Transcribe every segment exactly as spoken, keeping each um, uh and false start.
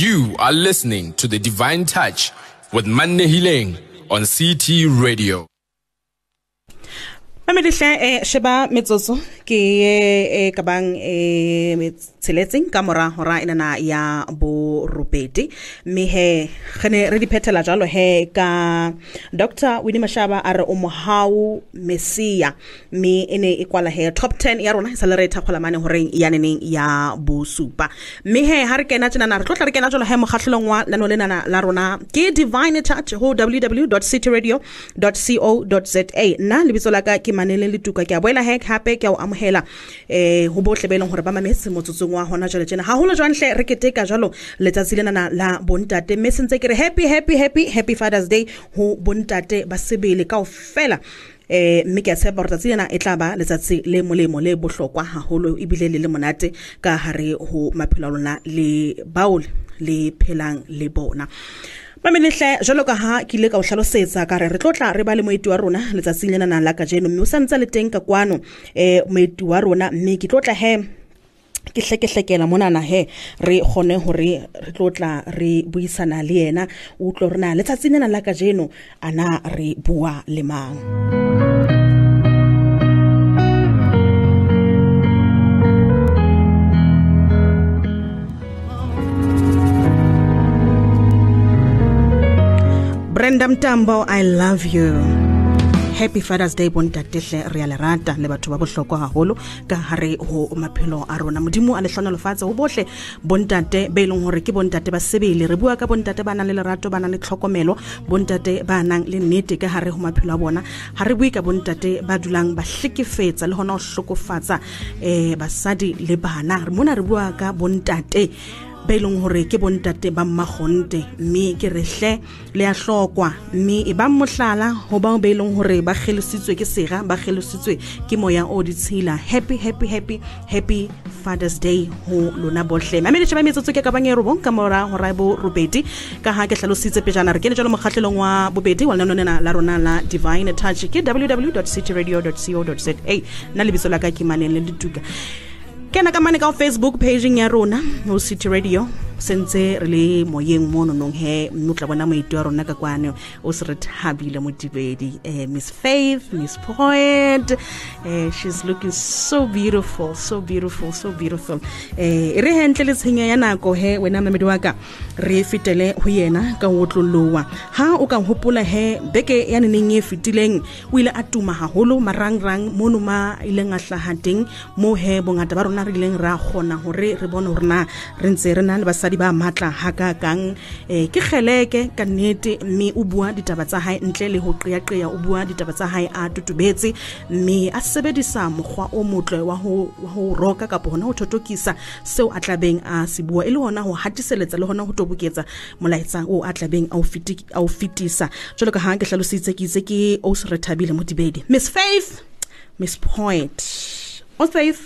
You are listening to The Divine Touch with Mannehileng on C T Radio. Mannehileng eh sheba metsotso ke eh kabang eh metseletseng ka mora hora ena ya bo robedi mme he gene re di phethela jalo he ka Doctor Winnie Mashaba are o mohau Mesia mme ene e kwala he top ten ya rona accelerator kholamane hore ya neneng ya bo supa mme he ha re kena tsena na re tlotla re kena jalo he mogatlhelong wa lano lena la rona ke Divine Touch ho w w w dot city radio dot co dot za na lebitso la ka ke Mannehileng Letuka ke a boela he hape ke a amohela eh ho botle beleng hore ba mametse motsotsong wa hona jale tsena ha holo jwanhle re keteka jalo letsatsi lena la bontate mme sentse ke re happy happy happy happy Father's Day ho bontate ba sebele kaofela eh mme ke a tshepa hore tsatsi lena e tla ba letsatsi le molemo le bohlokwa haholo ebile le le monate ka hare ho maphelo a lona le baul le phelang le bona. Mannehileng jalo ka ha ke ile ka o hlalosetsa ka re re tlotla re ba le moeti wa rona letsatsi lena na la ka jeno mme o santsa le teng ka kwano eh moeti wa rona mme ke tlotla he ke hlekehlekela mona na he re gone hore re tlotla re buisana le yena o tlo rena letsatsi lena la ka jeno ana re bua le mang. Brenda Mtambo, I love you. Happy Father's Day bontatehle re a le rata le batho ba bohlokwa haholo ka hare ho maphelo a rona modimo a le hlona lefatshe ho bohle bontate be leng hore ke bontate ba sebele re bua ka bontate ba nang le lerato ba nang le tlhokomelo bontate ba nang le nnete ka hare ho maphelo a bona ha re bue ka bontate ba dulang ba hlekefetsa le hona ho hlokofatsa eh basadi le bana re mona re bua ka bontate belong hore ke bontate ba mmagonte mme ke rehle le a hlokwa mme e ba mohlala ho ba belong hore ba kgelositswe ke sega ba kgelositswe ke moya o ditshila happy happy happy happy Father's Day ho lona bohle mamele tshaba metsotso ke ka bangero bon ka mora hora bo robedi ka ha ke hlalositse pejana re ke le jalo mogatlelong wa bobedi wa lona la rona la Divine Touch ke w w w dot city radio dot co dot za na lebitso la ka ke Mannehileng Letuka kena ka mane ka Facebook page ya rona ho City Radio sentse re le moyeng mono nong he mutla bona moiti wa rona ka kwane o se re thabile motibedi eh Miss Faith Miss Point eh she's looking so beautiful so beautiful so beautiful eh re hentle le tshenyo ya nako he wena mamedi wa ka re fitele ho yena ka wotlolowa ha o ka hopola he beke ya neneng e fitileng o ile atuma haholo marangrang mono ma ile ngahlahateng mo he bongata ba rona re ileng ra khona hore re bone hore na re ntse re na le basadi ba matla haka kang eh ke kgeleke ka nnete mme o bua ditaba tsa hae ntle le ho qeya qeya o bua ditaba tsa hae a tutubetse mme a sebedisa mokgwa o motle wa ho wa ho roka ka bona ho thotokisa seo a tlabeng a se bua ile hona ho hatiseletsa le hona ho toboketsa molaetsa o a tlabeng a o fiti a o fitisa jalo ka ha ke hlalositse ke itse ke o se re thabile motibedi Miss Faith Miss Point o Faith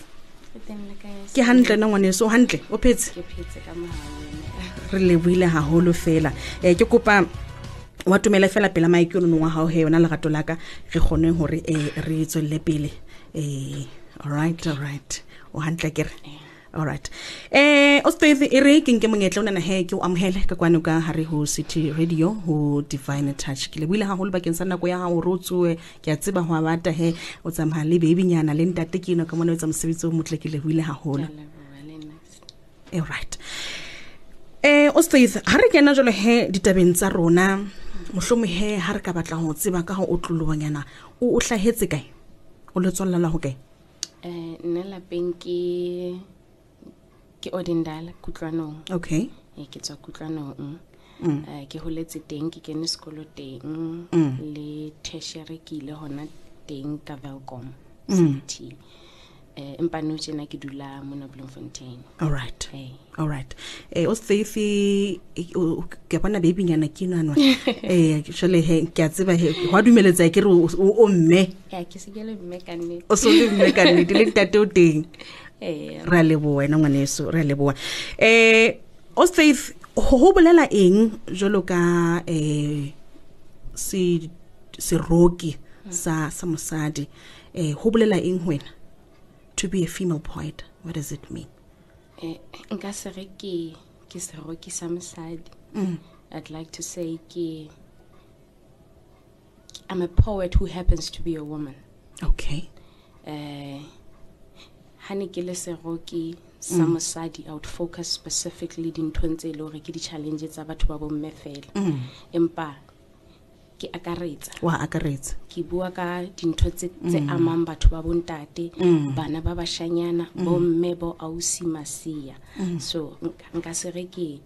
ke hantle na ngwane so hantle o phetse ke phetse ka mohau re le buile haholo fela eh ke kopa wa tumela fela pela maikelo wa hao he yona le gato laka re gone hore eh re tswelle pele eh all right all right o hantle ke re all right eh o stay ere ke nke mongetla ona na he ke o amhele ka kwano ka hare ho City Radio ho Divine Touch ke le buile haholo bakeng sa nako ya hao rotswe ke a tseba ho abata he o tsamaya le baby nyana le ntate ke no ka mona o tsa mosebetsi o motle ke le buile haholo all right eh o stay ha re kena jolo he ditabeng tsa rona mohlomo he ha re ka batla ho tseba ka ho otlolowanyana o o hlahetse kae o le tswalla la ho kae eh nna la penki ke Odindala Kutlwanong okay e ke tswa Kutlwanong mm. eh ke holetse teng ke kene sekolo teng mm. le tertiary ke ile hona teng ka Velcom mm. city eh empa no tsena ke dula mona Bloemfontein all right hey. all right eh o Steffi ke bona baby nyana ke nana eh shole he ke a tseba he wa dumeletsa ke re o mme ya ke se ke le mme ka nne o so le mme ka nne le tate o teng eh ra le bo wena ngwaneso ra le bo eh o Steffi ho bolela eng jolo ka eh si se roki sa sa mosadi eh ho bolela eng wena to be a female poet what does it mean eh nka se re ke ke seroki sa mosadi. I'd like to say ke I'm a poet who happens to be a woman. Okay. Uh, hane ke le seroki sa mosadi, I would focus specifically dinthong tse le hore ke di challenges tsa batho ba bomme fela. Empa ke akaretsa. Wa akaretsa. Ke bua ka dintho tse tse amang batho ba bontate, bana ba bashanyana, bomme bo ausi masia. So nka se re ke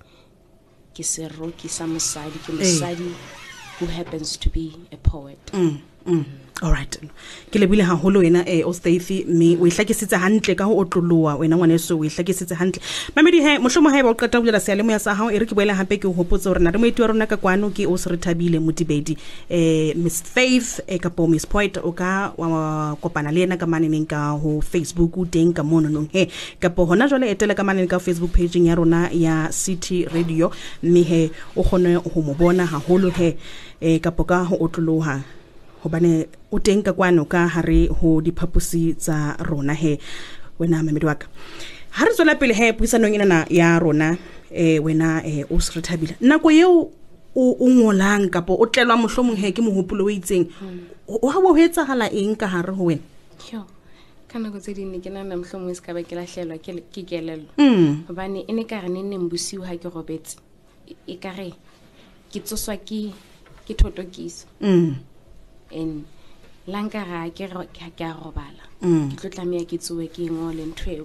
ke seroki sa mosadi, ke mosadi who happens to be a poet. Mm, mm. All right. Ke lebile haholo wena eh Ostafi me o ihlakisitse hantle ka ho otloloa wena ngwaneso o ihlakisitse hantle. Mamedi he mohlomo ha eba o qeta ho bulela sealemo ya sa hao e re ke boela hampe ke ho hopotsa hore na re moeti wa rona ka kwano ke o se re thabile motibedi eh Miss Faith e ka po Miss Point o ka wa kopana le ena ka maneneng ka ho Facebook o teng ka mono nong he ka po hona jwale etela ka maneneng ka Facebook page ya rona ya City Radio mme he o khone ho mo bona haholo he e ka po ka ho otloloha hobane o teng ka kwano ka hare ho diphapusi tsa rona he wena mamedi wa ka ha re tswela pele he puisanong ena ya rona eh wena eh o se re thabile nako eo o ngolang kapo o tlelwa mohlomong he ke mohopolo o itseng o ha bo hetsa hala eng ka hare ho wena yo kana go tse dine ke nana mohlomong se ka ba ke lahlelwa ke ke kelelo hobane ene ka re nne mbusiu ha ke robetse e ka re ke tsoswa ke ke thotokiso mm en lanka ga ke ga ke a robala ke tlotlamea ke tsowe ke ngole nthweo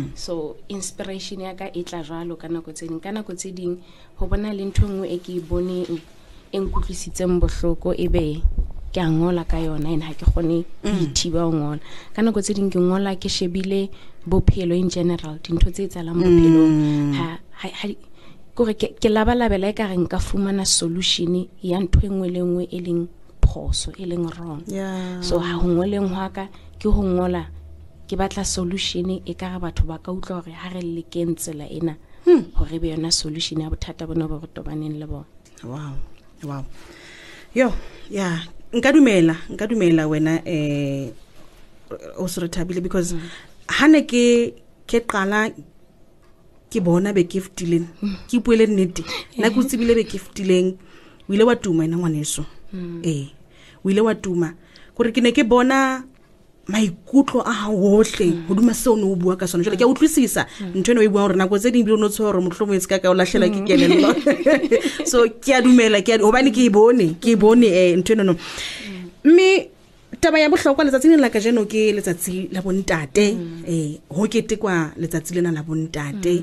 so inspiration ya ka e tla jwalo kana go tseding kana go tseding ho bona le ntho ngwe e ke boneng en kutlwisitseng bohloko ebe ke a ngola ka yona en ha ke khone ithiba ngola kana go tseding ke ngola ke shebile bophelo in general dintho tse tsalang bophelong ha ha gore ke labalabela e ka re nka fumana solution ya ntho engwe le engwe e leng phoso e leng wrong. Yeah. So ha ho ngoleng hwa ka ke ho ngola ke batla solution e ka ga batho ba ka utlwa hore ha re le kentsela ena hore be yona solution ya bothata bona bo re tobaneng le bona. Wow. Wow. Yo, yeah, nka dumela, nka dumela wena eh o se re thabile because hane ke ke qala ke bona be ke ftileng ke puele nnete na go tsebile be ke ftileng o ile wa tuma ena ngwaneso eh o ile wa tuma gore ke ne ke bona maikutlo a ha wohle hoduma se o no bua ka sona jole ke a utlwisisa ntwe no e bua hore nako tse ding bile o no tshwara mohlomong se ka ka o lahlela ke kelello so ke a dumela ke hobane ke e bone ke e bone eh ntwe no no mme taba ya bohlokwa letsatsing la ka jeno ke letsatsi la bontate eh ho ketekwa letsatsi lena la bontate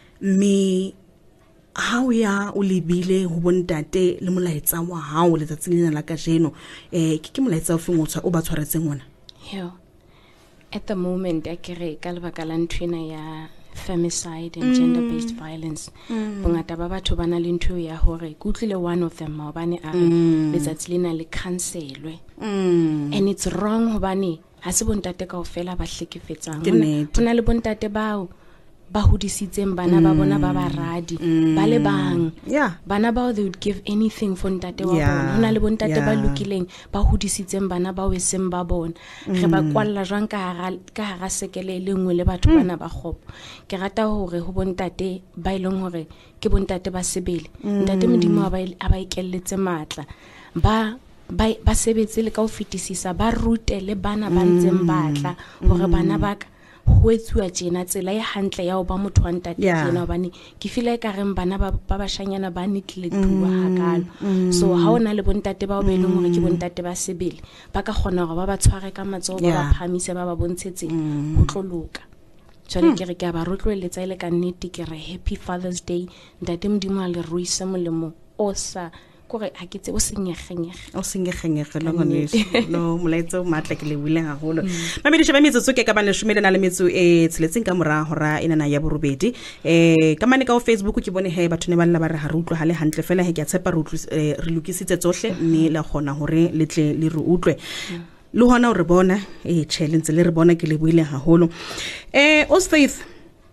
mme ha o ya o lebile ho bontate le molaetsa wa hao letsatsing lena la ka jeno eh ke ke molaetsa o feng o tswa o ba tshwaretseng ona yo at the moment I kere ka lebaka la nthwena ya femicide and gender based violence bongata ba batho bana le ntho ya hore ke utlile one of them maobane a letsatsi lena le cancelwe and it's wrong hobane ha se bontate kaofela ba hlekefetsang hona le bontate bao ba hodisitseng bana ba bona ba baradi ba le bang bana bao they would give anything for ntate wa bona hona le bontate ba lokileng ba hodisitseng bana ba weseng ba bona re ba kwalla jwang ka hara ka hara sekele le ngwe le batho bana ba khopo ke rata hore ho bontate ba ileng hore ke bontate ba sebele ntate modimo a ba a ba ikelletse matla ba ba ba sebetse le ka o fetisisa ba rute le bana ba ntseng batla hore bana ba ho etsuwa tjena tsela e hantle ya ho ba motho wa ntate tsena hobane ke feel ka reng bana ba ba bashanyana ba Mannehileng hakalo so ha ona le bontate ba o be leng hore ke bontate ba sebele ba ka khona hore ba ba tshware ka matsoho ba ba phamise ba ba bontshetse ho tloloka tsale ke re ke ba rotloeletsa ile ka nnete ke re happy Father's Day ntate modimo a le ruisa molemo o sa kore ha ke tse o sengegengege o sengegengege le ngone no molaetsa o matla ke le wile haholo mamedi sheba metsotso ke ka bana shumela na le metso e tseletseng ka mora hora ena na ya borobedi eh ka mane ka o Facebook ke bone he batho ne ba lla ba re ha re utlwa ha le hantle fela he ke a tshepa re re lokisitse tsohle mme la khona hore le tle le re utlwe le hona o re bona eh challenge le re bona ke le buile haholo eh Osfaith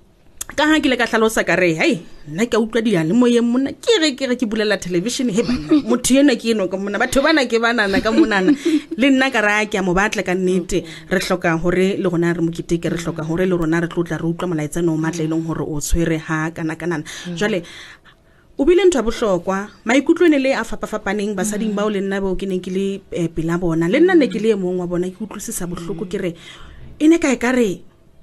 ka ha ke le ka hlalosa ka re hey nna ke utlwa dia le moyeng mona ke re ke re ke bulela television he bana motho yena ke eno ka mona batho bana ke banana ka monana le nna ka ra ke a mo batla ka nnete re hloka hore le rona re mokiteke re hloka hore le rona re tlotla re utlwa molaetsa no matla ileng hore o tshwere ha kana kana jwale o bile ntwa bohlokwa maikutlo ene le a fapafapaneng basading bao le nna bo ke ne ke le pela bona le nna ne ke le emong wa bona ke utlwisisa bohloko ke re ene ka e ka re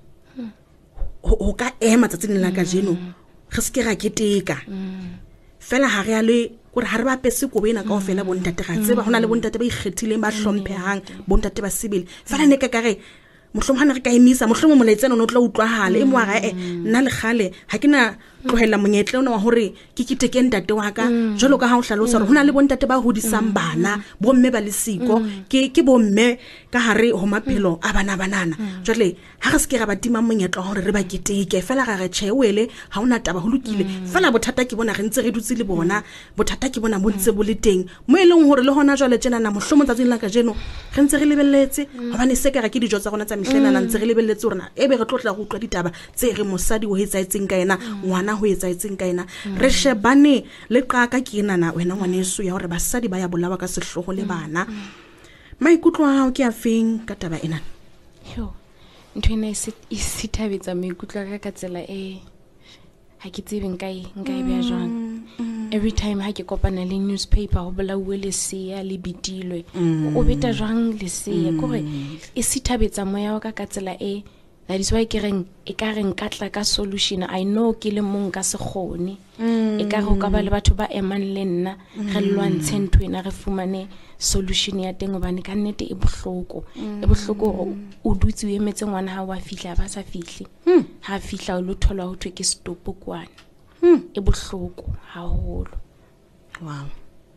ho ka ema tsatsing la ka jeno re se ke ra keteka fela ha re a le gore ha re ba pese ko bena ka ofela bontate ga tseba hona le bontate ba ikgethileng ba hlomphehang bontate ba sibile fela ne ka ka re mohlomong re ka emisa mohlomong molaetsana no tla utlwahala e moaga e nna le gale ha ke na tlohela monyetle ona wa hore ke kiteke ntate wa ka jalo ka ha o hlalosa hore hona le bontate ba hodisang bana bomme ba lesiko ke ke bomme ka hare ho maphelo a bana banana jwale ha re se ke ra ba tima monyetlo hore re ba kiteke fela ga re tshewele ha ona taba ho lokile fela bothata ke bona re ntse re dutse le bona bothata ke bona bo ntse bo le teng mo eleng hore le hona jwale tjena na mohlomong tsatsing la ka jeno re ntse re lebelletse hobane se ka ra ke dijo tsa rona tsa mehlena na ntse re lebelletse rona ebe re tlotla go utlwa ditaba tse re mosadi o etsaetseng ka yena ngwana ho etsaetseng ka yena re shebane le qaka ke nana wena ngwaneso ya hore basadi ba ya bolawa ka sehlogo le bana maikutlo a hao ke a feng ka taba ena yo ntwena e sithabetsa maikutlo ka ka tsela e ha ke tsebe nka e nka e bya jwang every time ha ke kopana le newspaper ho bolauwe le sea le bitilwe o beta jwang le sea gore e sithabetsa moya wa ka ka tsela e that is why ke reng e ka reng katla ka solution I know ke le mong ka se khone e ka go ka ba le batho ba emang le nna re lwantshe ntwena re fumane solution ya teng obane ka nnete e bohloko e bohloko o dutse o emetse ngwana ha wa fihla ba sa fihle ha fihla o lo thola ho thwe ke stop kwana e bohloko haholo wow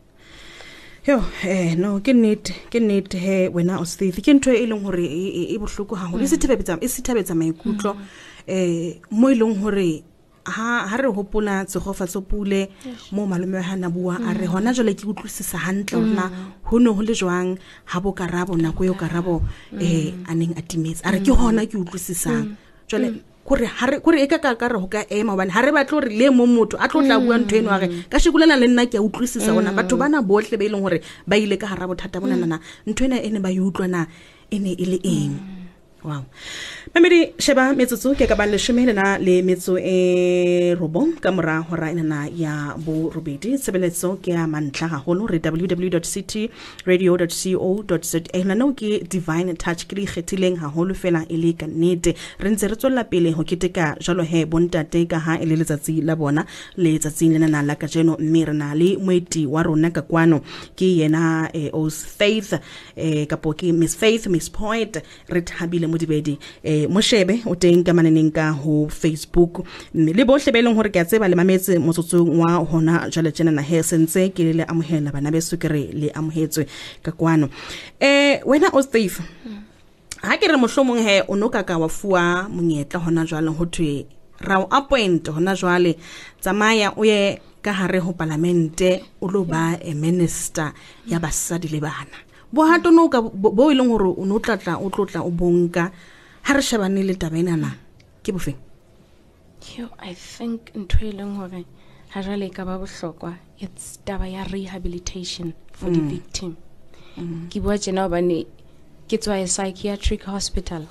yo eh no ke nnete ke nnete he wena o Steve ke ntwe e leng hore e bohloko ha ho le sithebetsa e sithebetsa maikutlo eh mo ileng hore ha ha re hopola tsegofa tsopule mo malome ha na bua a re hona jole ke utlwisisa hantle hona ho no ho le jwang ha bo karabo nako yo karabo eh aneng atimetse a re ke hona ke utlwisisang jole gore hare gore e ka ka ka re ho ka ema bana ha re batlo re le mo motho a tlo tla bua ntwe eno a re ka shikulana le nna ke a utlwisisa bona batho bana bohle ba ileng hore ba ile ka hara bothata bona nana ntwe ena ene ba yutlwana ene ile eng wow mamedi sheba metsotso ke ka ba le shemele na le metso e robong ka mora hora ena ya bo robedi sebeletso ke ya mantla ga holo re w w w dot city radio dot co dot za na no ke divine touch ke ikgethileng ga holo fela e le ka nnete re ntse re tswella pele ho keteka jalo he bontate ka ha ele letsatsi la bona le tsatsing lena la ka jeno mme re na le moeti wa rona ka kwano ke yena o Faith eh kapo ke Miss Faith Miss Point re thabile mo dibedi eh moshebe o teng ka maneneng ka ho Facebook le bohle be leng hore ke a tseba le mametse motsotsong wa hona jale tjena na he sentse ke le amohela bana be sukere le amohetswe ka kwano eh wena o Steve ha ke re mohlomong he o no ka ka wa fuwa monyetla hona jwale ho thwe ra appoint hona jwale tsamaya o ye ka hare ho parlamente o lo ba a minister ya basadi le bana bo hato no ka bo ileng hore o no tlatla o tlotla o bonka ha re shebane le tabenana ke bofeng yo I think ntweleng hore ha jale ka ba bohlokwa it's taba ya rehabilitation for the victim ke bua tsena bane ke tswa a psychiatric hospital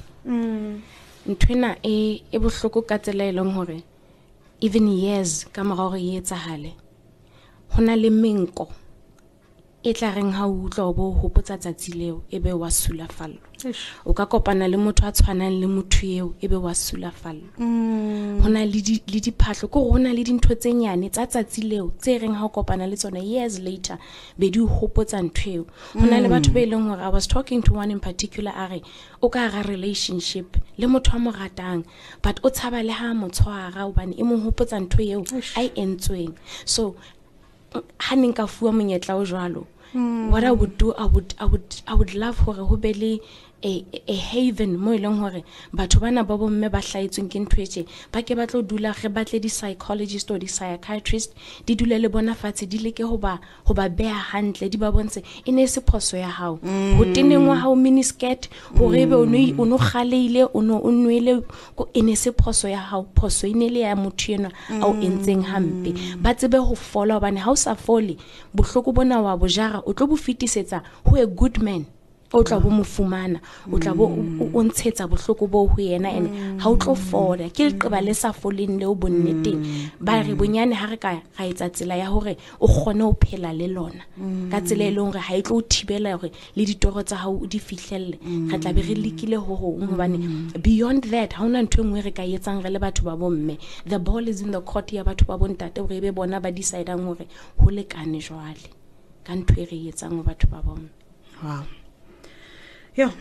ntwena e e bohloko ka tsela e leng hore even years ka mora hore e etsahale hona le menko e tla reng ha o utlwa bo hopotsa tsatsi leo ebe wa sulafallo o ka kopana le motho a tshwanang le motho eo ebe wa sulafallo hona le di le diphahlo ko hona le dintho tse nyane tsa tsatsi leo tse reng ha o kopana le tsona years later be di hopotsa ntweo hona le batho be leng hore I was talking to one in particular are o ka ga relationship le motho a mo ratang but o tshaba le ha motshwara obane e mo hopotsa ntwe eo ai entsweng so haning ka fuwa monyetla o jwalo what I would do I would I would I would love hore ho be le a, a haven mo ileng hore batho bana ba bomme ba hlaetsweng ke ntho etse ba ke ba tlo dula re batle di psychologist or di psychiatrist di dule le bona fatshe di leke ho ba ho ba beha hantle di ba bontshe e ne se phoso ya hao ho teneng wa hao miniskirt hore be o no o no khaleile o no o nwele ko e ne se phoso ya hao phoso e ne le ya motho ena au entseng hampe ba tsebe ho fola hobane ha o sa fole bohloko bona wa bojara o tlo bo fitisetsa ho a good man o tla bo mofumana o tla bo o ntshetsa bohloko bo ho yena ene ha o tlo fola ke leqeba le sa foleng le o bonneteng ba re bonyane ha re ka ga etsa tsela ya hore o gone ho phela le lona ka tsela e leng hore ha e tlo thibela hore le ditoro tsa hao di fihlelle ga tla be re likile ho ho hobane beyond that ha ona ntwe ngwe re ka etsang re le batho ba bomme the ball is in the court ya batho ba bontate hore be bona ba decidang hore ho lekane jwale ka ntwe re etsang ho batho ba bomme. Wow. Yeah.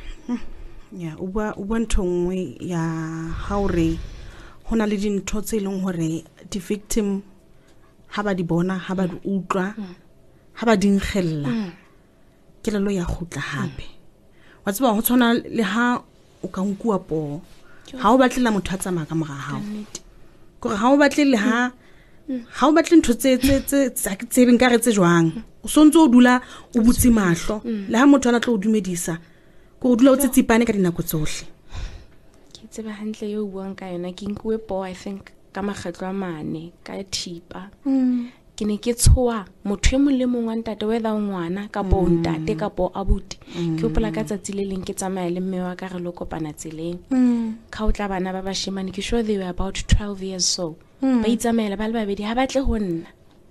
Yeah, uba uba ntongwe ya haure hona le dintho tse leng hore di victim ha ba di bona ha ba di utlwa ha ba di nkgella ke lelo ya khutla hape wa tseba ho tshwana le ha o ka nkua po ha o batlela motho a tsamaya ka mora hao gore ha o batle le ha ha o batle ntho tse tse tse tse beng ka re tse jwang o sontso o dula o butsi mahlo le ha motho ana tlo o dumedisa go dula o tsitsipane ka dinako tsohle ke tseba hantle yo buang ka yona ke nkwe po I think ka makgetlo a mane ka thipa ke ne ke tshoa motho e mong le mong wa ntate whether ngwana ka bo ntate ka bo abuti ke hopola ka tsatsi le leng ke tsamaya le mme wa ka re lo kopana tseleng ka o tla bana ba bashimane ke sure they were about twelve years so ba itsamela ba le babedi ha batle ho nna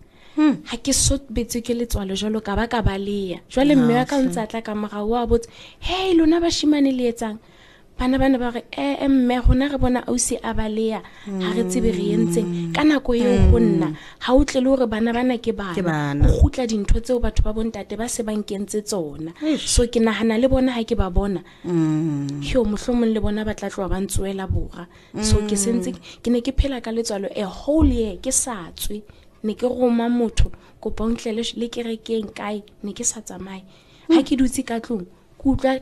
ha ke so betse ke letswalo jalo ka ba ka baleya jwale mme wa ka ntsa tla ka morao wa botse hey lona bashimane le etsang bana bana ba re eh mme gona re bona ausi a baleya ha re tsebe re yentseng ka nako eo go nna ha o tle le hore bana bana ke bana go khutla dintho tseo batho ba bontate ba se ba nkentse tsona so ke nahana le bona ha ke ba bona hyo mohlomong le bona ba tla tloa ba ntsuela bora so ke sentse ke ne ke phela ka letswalo a whole year ke sa tswe ne ke roma motho go bontlele le kerekeng kae ne ke sa tsamaye ha ke dutse ka tlong ku utlwa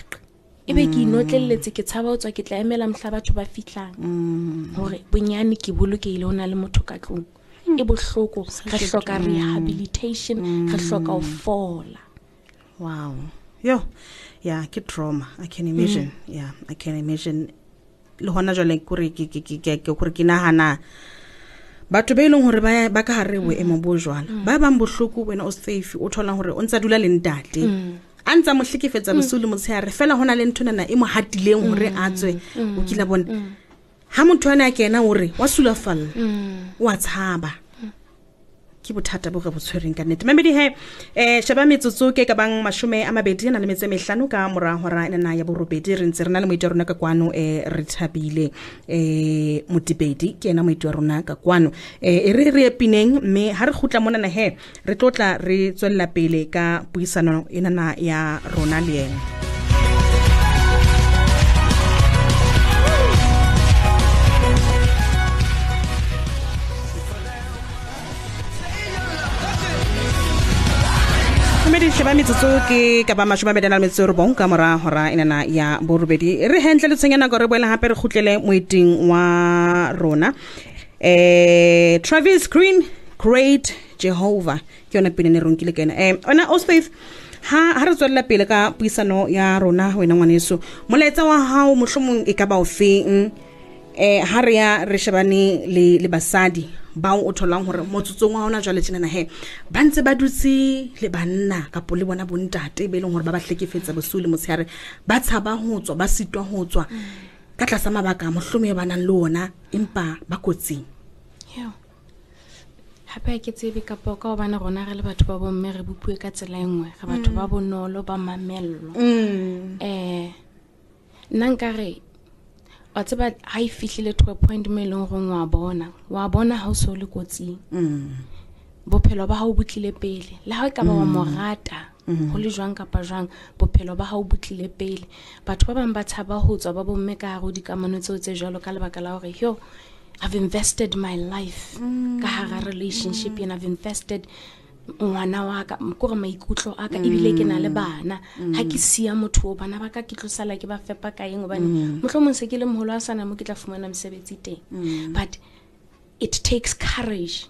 ebe ke inotlelletse ke tshaba o tswa ke tla emela mhla batho ba fitlang hore bonyane ke bolokile ona le motho ka tlong e bohloko re hloka rehabilitation re hloka ho fola. Wow. Yo yeah ke trauma I can imagine mm. yeah I can imagine le hona jwale kore ke ke ke ke kore ke nahana batho be ileng hore ba ba ka hare bo emo bo jwala ba bang bohloko wena o safe o thola hore o ntsa dula le ntate a ntsa mo hlekefetsa bosulu motshehare fela hona le ntho nana e mo hatileng hore a tswe o kila bona ha motho ana kena hore wa sulafalla wa tshaba ke bothata bo re botshwereng ka nnete mamedi he eh shaba metsotso ke ka bang mashume a mabedi na le metse mehlano ka mora hora ena ya borobedi re ntse rena le moiti rona ka kwano eh re thabile eh motibedi ke ena moiti rona ka kwano eh re re epineng mme ha re khutla mona na he re tlotla re tswella pele ka puisano ena na ya rona le ena. Medi sheba mitsotso ke ka ba mashoma bedana le metsoro bon ka mora hora inana ya borobedi re hentle le tshenyana go re boela hape re khutlele moeting wa rona eh Travis Green Great Jehovah ke yona pine ne ronkile kena eh ona Osfaith ha ha re tswela pele ka puisano ya rona wena ngwaneso moletsa wa hao mohlomong e ka ba ofeng eh ha re ya re shebane le le basadi ba o tholang hore motsotsong wa hona jwale tjena na he ba ntse ba dutse le banna ka pole bona bontate be leng hore ba ba hlekefetsa bosule motshare ba tshaba ho tswa ba sitwa ho tswa ka tlasa mabaka mohlome ba nang le ona empa ba kotsing yo hape ke tsebe ka poka o bana rona re le batho ba bomme re bupue ka tsela engwe re batho ba bonolo ba mamello eh nankare wa tseba ha I fihlile to a point me leng go ngwa bona wa bona ha o so le kotsi mm bophelo ba ha o butlile pele le ha e ka ba wa morata go le jwang ka pa jwang bophelo ba ha o butlile pele batho ba bang ba tshaba ho tswa ba bomme ka go dikamano tseo tse jalo ka lebaka la hore yo I've invested my life ka hara relationship and I've invested ngwana wa ka mkore maikutlo aka ebile ke na le bana ha ke sia motho o bana ba ka ke tlosala ke ba fepa ka eng bane mohlomong se ke le moholo a sana mo ke tla fumana mosebetsi teng. But it takes courage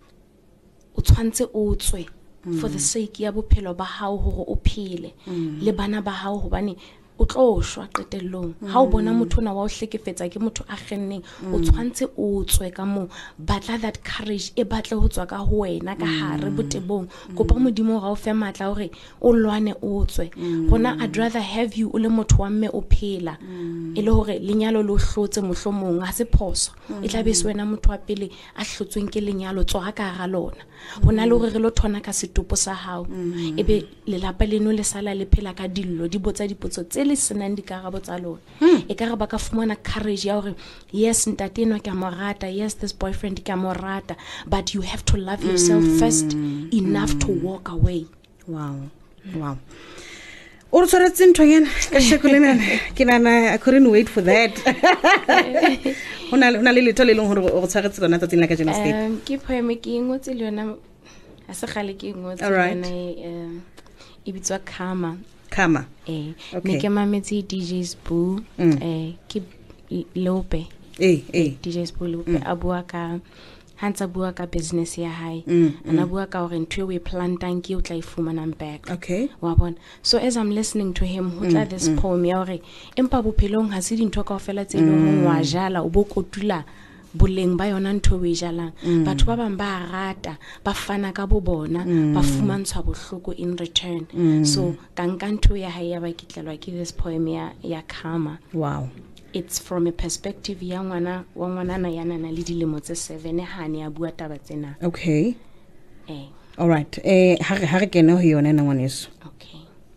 o tshwantse o tswe for the sake ya bophelo ba hao hore o phele le bana ba hao hobane o tlo shwa qetellong ha o bona motho na wa o hlekefetsa ke motho a kgenneng o tshwantse o tswe ka mo batla that courage e batle ho tswa ka ho wena ka hare botebong kopa modimo ga o fe matla hore o lwane o tswe gona. I'd rather have you o le motho wa mme o phela e le hore lenyalo lo hlotse mohlomong ha se phoso e tla be se wena motho wa pele a hlotsweng ke lenyalo tswa ka ga lona hona le hore re lo thona ka setopo sa hao ebe lelapa leno le sala le phela ka dillo di botsa dipotso tse le senang dikarabo tsa lona e ka re ba ka fumana courage ya hore yes ntate enwa ke a mo rata, yes this boyfriend ke a mo rata, but you have to love yourself first enough to walk away. Wow, wow. O tshwaretse ntho ena ka shekolena ke nana I couldn't wait for that. Hona hona le letho le leng hore o tshwaretse lona tsatsing la ka jena state. Um ke poem ke ngotse le yona a se gale ke ngotse yona e bitswa Karma. Karma. Eh, ne ke mametse D J's Boo eh ke Lope. Eh eh D J's Boo Lope a bua ka hantsa bua ka business ya hae ana bua ka hore ntwe we plantang ke o tla ifumanang back. Okay. Wa bona. So as I'm listening to him ho tla this poem ya hore empa bophelong ha se dintho kaofela tse leng wa jala o bo kotula boleng ba yona ntho we jalang batho ba bang ba rata ba fana ka bo bona ba fumantshwa bohloko in return. So ka nka ntho ya hae ya ba kitlelwa ke this poem ya ya Karma. Wow. It's from a perspective ya ngwana wa ngwana na yana na le dilemo tse seven ha ne a bua taba tsena. Okay. Eh. All right. Eh ha re ha re kene ho yona na ngwaneso. Okay.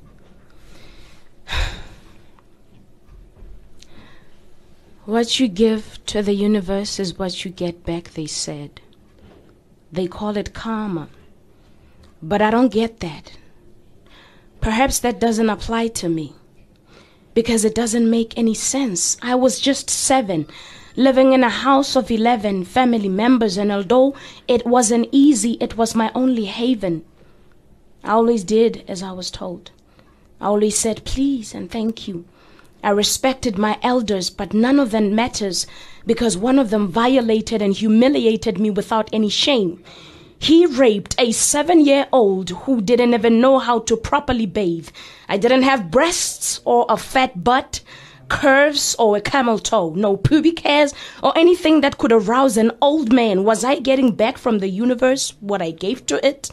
What you give to the universe is what you get back, they said. They call it karma. But I don't get that. Perhaps that doesn't apply to me. Because it doesn't make any sense. I was just seven, living in a house of eleven family members, and although it wasn't easy, it was my only haven. I always did as I was told. I always said please and thank you. I respected my elders, but none of them matters because one of them violated and humiliated me without any shame. He raped a seven-year-old who didn't even know how to properly bathe. I didn't have breasts or a fat butt, curves or a camel toe, no pubic hairs or anything that could arouse an old man. Was I getting back from the universe what I gave to it?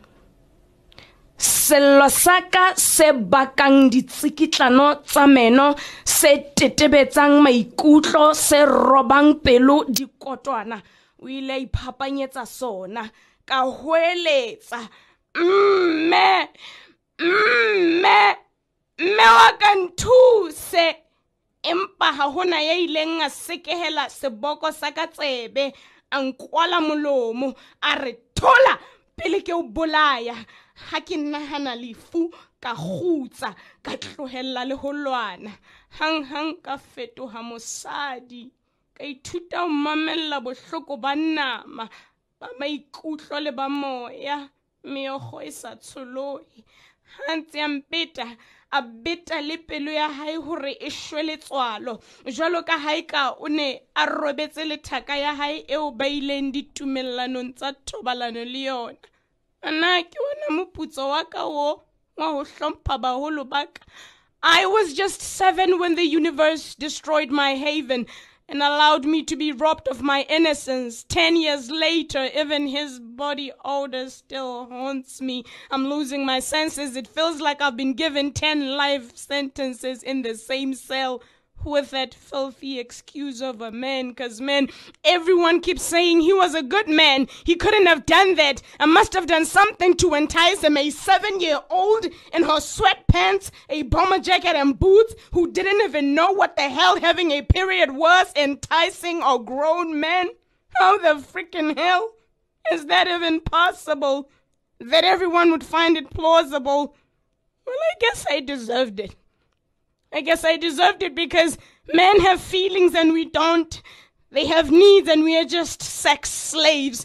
Selo saka se bakang ditsikitlano tsa meno se tetebetsang maikutlo se robang pelo dikotwana o ile iphapanyetsa sona ka hweletsa mme mme mme wa ka nthuse empa ha hona ya ileng a sekehela seboko sa ka tsebe a nkwala molomo a re thola pele ke o bolaya ha ke nahana lefu ka gutsa ka tlohella le holwana hang hang ka fetoha mosadi ka ithuta ho mamella bohloko ba nama ba maikutlo le ba moya meogo e sa tsholohe hantse a mpeta a beta le pelo ya hae hore e shwe letswalo jwalo ka hae ka o ne a robetse lethaka ya hae eo ba ileng ditumellanong tsa thobalano le yona. Ana ke wona moputso wa ka wo wa ho hlompha baholo ba ka. I was just seven when the universe destroyed my haven and allowed me to be robbed of my innocence. Ten years later, even his body odor still haunts me. I'm losing my senses. It feels like I've been given ten life sentences in the same cell with that filthy excuse of a man. Because, man, everyone keeps saying he was a good man. He couldn't have done that. I must have done something to entice him. A seven-year-old in her sweatpants, a bomber jacket and boots, who didn't even know what the hell having a period was, enticing a grown man. How the freaking hell is that even possible? That everyone would find it plausible? Well, I guess I deserved it. I guess I deserved it because men have feelings and we don't. They have needs and we are just sex slaves.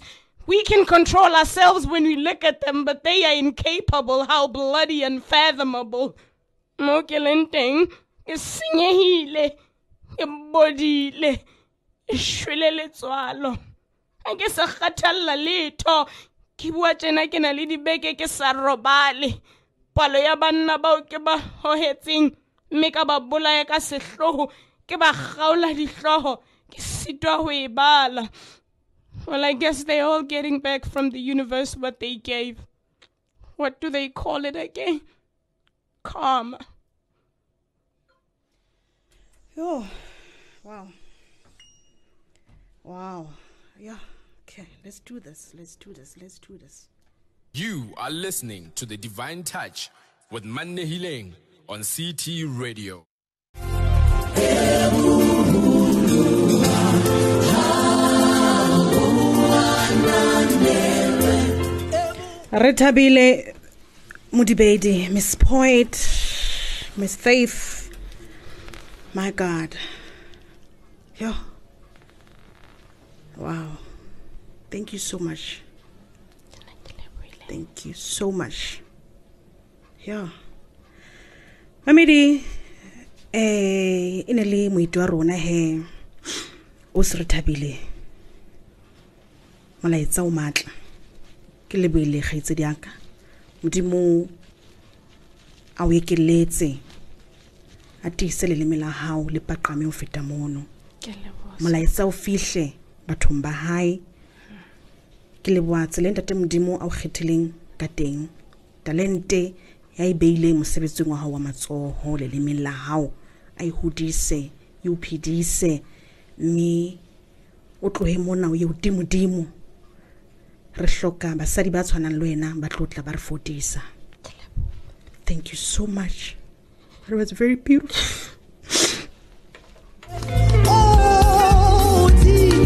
We can control ourselves when we look at them, but they are incapable. How bloody unfathomable. Mo ke leng teng, ke senyehile, ke bodile, ke shwele letswalo. Ha ke sa kgathalla letho, ke bua tjena ke na le dibeke ke sa robale. Palo ya banna bao ke ba hohetseng, mme ka ba bolaya ka sehloho, ke ba kgaola dihloho, ke sitwa ho e bala. Well, I guess they're all getting back from the universe what they gave. What do they call it again? Karma. Oh, wow. Wow. Yeah. Okay, let's do this. Let's do this. Let's do this. You are listening to The Divine Touch with Mannehileng on C T Radio. Retabile Mudibedi, Miss Poet, Miss Faith, my God. Yeah. Wow. Thank you so much. Thank you so much. Yeah. Mamedi, eh, inali muitwa rona he, usretabile. Mala itsa o matla. Ke lebele khaitse diaka modimo a o ekeletse a tise le lemela hao le paqame o feta mono Ke leboha. molaetsa o fihle bathong ba hae ke leboha tsela ntate modimo a o kgethileng ka teng talente ya e beile mosebetsing wa hao wa matsoho le lemela hao a e hodise e o phidise mme o tlohe mona o ye hodimodimo re hloka basadi ba tshwanang le wena ba tlotla ba re fodisa. Thank you so much. It was very beautiful. Oh,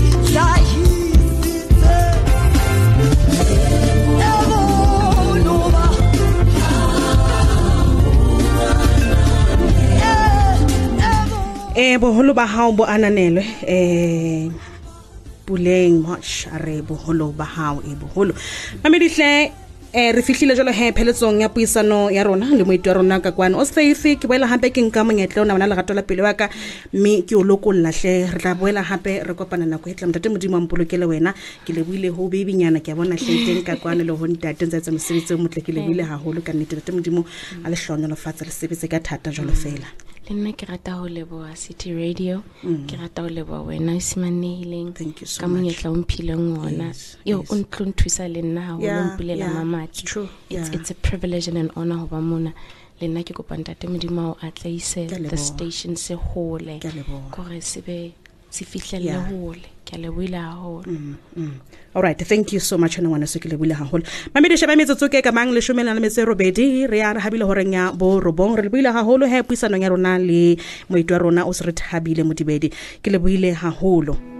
eh boholo ba hao bo ananelwe eh puleng much are boholo ba hao e boholo mamedihle eh re fihlile jalo he pheletsong ya puisano ya rona le moitwa rona ka kwana o seife ke boela hape ke nka monyetle ona bana le gato la pele wa ka mme ke o lokolla hle re tla boela hape re kopana nako e tla mtate modimo a mpolokele wena ke le buile ho bebinyana ke a bona hlenteng ka kwana le ho ntate ntse tsa mosebetsi o motle ke le buile haholo ka nnete mtate modimo a le hlono lo fatsa le sebetse ka thata jalo fela le nna ke rata ho leboha City Radio ke rata ho leboha wena Mannehileng Thank you so ka monyetla o mphileng ona Yes, yo yes. o ntlunthusa le nna ha o Yeah, mpulela yeah, mamaki it's true, it's yeah. it's a privilege and an honor ho ba mona le nna ke kopa ntate modimo a tlaise Ke a the leboha. station se hole Ke a leboha. gore se be se fihlelle Yeah. hole ke a lebohile haholo Mm, mm. All right, thank you so much ana ngwana se ke le bule haholo mamedi sheba metsotso ke ka mang le shumela le metse robedi re ya re habile horeng ya bo robong re le buile haholo he puisano ya rona le moitwa rona o se re thabile modibedi ke le buile haholo